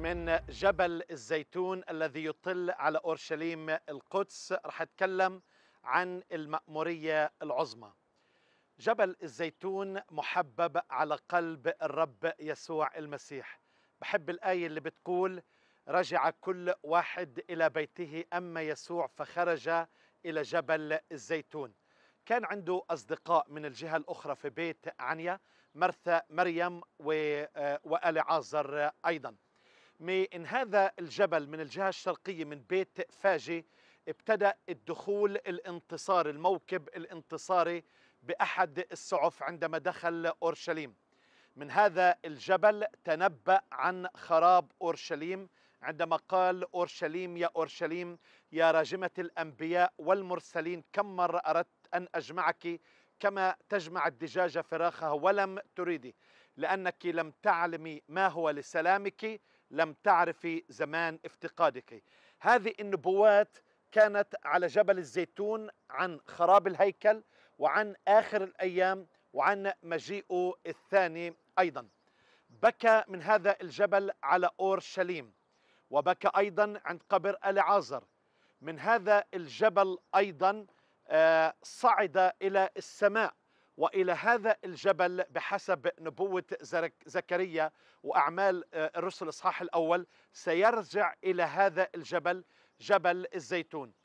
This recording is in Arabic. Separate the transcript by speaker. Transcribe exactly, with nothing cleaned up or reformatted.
Speaker 1: من جبل الزيتون الذي يطل على أورشليم القدس. رح أتكلم عن المأمورية العظمى. جبل الزيتون محبب على قلب الرب يسوع المسيح. بحب الآية اللي بتقول: رجع كل واحد إلى بيته أما يسوع فخرج إلى جبل الزيتون. كان عنده أصدقاء من الجهة الأخرى في بيت عنيا، مرثا مريم وألعازر أيضا. من هذا الجبل من الجهة الشرقية من بيت فاجي ابتدأ الدخول الانتصاري، الموكب الانتصاري بأحد السعف عندما دخل أورشليم. من هذا الجبل تنبأ عن خراب أورشليم عندما قال: أورشليم يا أورشليم يا راجمة الأنبياء والمرسلين، كم مرة أردت أن أجمعك كما تجمع الدجاجة فراخها ولم تريدي، لأنك لم تعلمي ما هو لسلامك، لم تعرفي زمان افتقادك. هذه النبوات كانت على جبل الزيتون عن خراب الهيكل وعن آخر الأيام وعن مجيئه الثاني أيضا. بكى من هذا الجبل على أورشليم، وبكى أيضا عند قبر ألعازر. من هذا الجبل أيضا صعد إلى السماء، وإلى هذا الجبل بحسب نبوة زكريا وأعمال الرسل الإصحاح الأول سيرجع إلى هذا الجبل، جبل الزيتون.